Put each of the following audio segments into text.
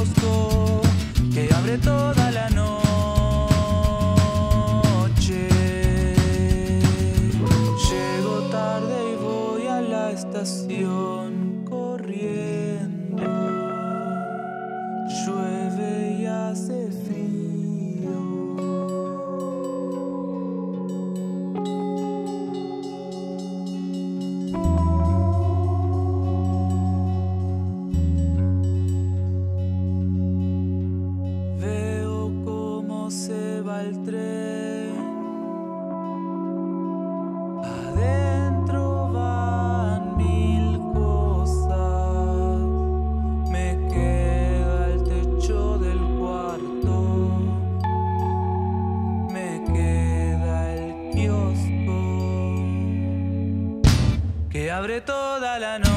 kiosco que abre toda la noche. Llego tarde y voy a la estación corriendo. Llueve y hace frío. Veo cómo se va el tren. Adentro van mil cosas. Me queda el techo del cuarto. Me queda el kiosco que abre toda la noche.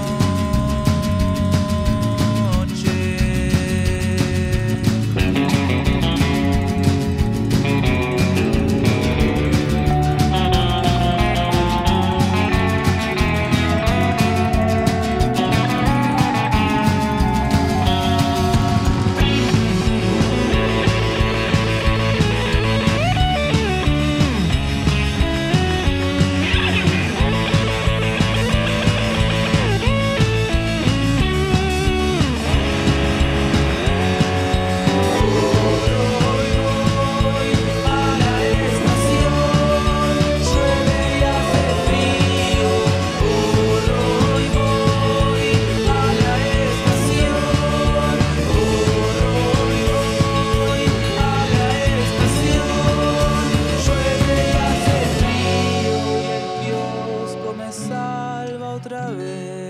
Otra vez.